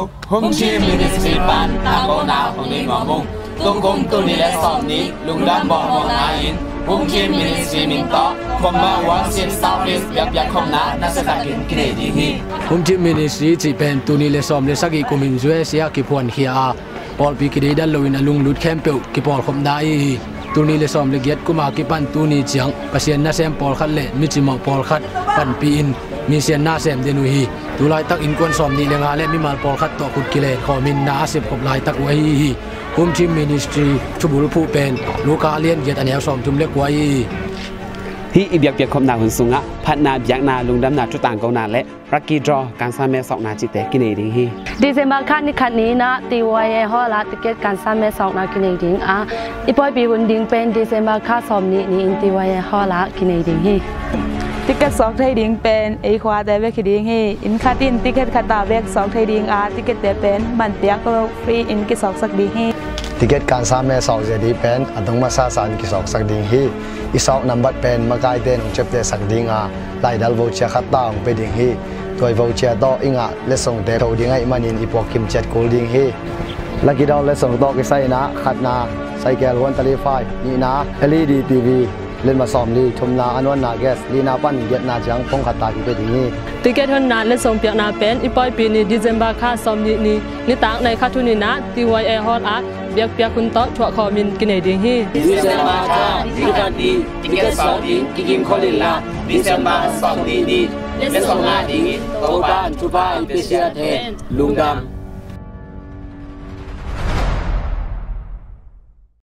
hôm chi mình đi xí ban ta có nào không đi ngõ mông tung cung tu ni lệ sòng ní lùng đám bỏ mong ai hôm chi mình đi xí mình to không mà quá xin sao đi việc không na sẽ phải kiến cái này đi hôm chi mình đi xí chỉ bên tu ni lệ sòng lệ sắc của mình duy xí kịp hoàn kia Paul bị cái đó lôi na lùng lút khem biểu kịp Paul không đai tu ni lệ sòng lệ giết của mà kịp ban tu ni chiang pasien na xem Paul khát lệ mi chỉ mong Paul khát pan pin mi xem na xem đến uhi tu lại tắc in quân sòng ni lệ ngã lệ mi mal Paul khát to cút kia lệ khó min na xem khop lại tắc uhi hôm chi ministry chú bùi phụ penลูกาเลียนเกียรติอันเดียวสมจุ่มเล็กไว้ที่อีเบียกเปียกคมนาหุ่นสูงอ่ะพัดนาเบียกนาลุงดำนาจุดต่างกองนาและรักกี้ดรอการสร้างแม่สองนาจิตเตกินเองฮีดีเซมบาคันนี่คันนี้นะตีไว้ห่อละติเกตการสร้างแม่สองนากินเองอีปอยปีบุญดิงเป็นดีเซมบาคันสอมนี้อินตีไว้ห่อละกินเองฮีติเกตสองไทยดิงเป็นไอควาแต่เวกดิงฮีอินคาตินติเกตคาตาเวกสองไทยดิงติเกตเตเป็นบันเปียกก็ฟรีอินกิสองสักดีฮีติเกตการสร้างแม่สองจะดีเป็นอันต้องมาสร้างสารกิสองสักดิ่งฮีอีสองนับบัตเป็นมาไกลเต้นของเจ็บเตสักดิ่งไล่ดัลโวเชียขัดตาของไปดิ่งฮีตัวโวเชียต่ออิงเลส่งเตะตัวดิ่งไอมันอินอีพวกคิมเจ็ดกูดิ่งฮีลักกี้ดาวเลส่งต่อกิไซนะขัดนาไซแกลวันตะลีไฟนี่นะ LED TVเล่นมาซ้อมลีชมนาอันวันนาแกสลีนาปั้นเกียรตินาจังพงขัดตากิไปดิ่งฮีติเกตคนนาเลส่งเปียกนาเป็นอีปอยปีนี้ดิเซมบาค่าซ้อมนี่ต่างในคาทุนินะตีไวเอฮอลอาร์เบียกเปียกคุณโต๊ะชั่วคอมินกินเองฮีดิเซมบาค่ะดิกันดีติเกตสองดีกิมคอลินลาดิเซมบาสองดีเล่นสองงานดีโตบ้านชุบ้านเปเชียเทนลุงดำ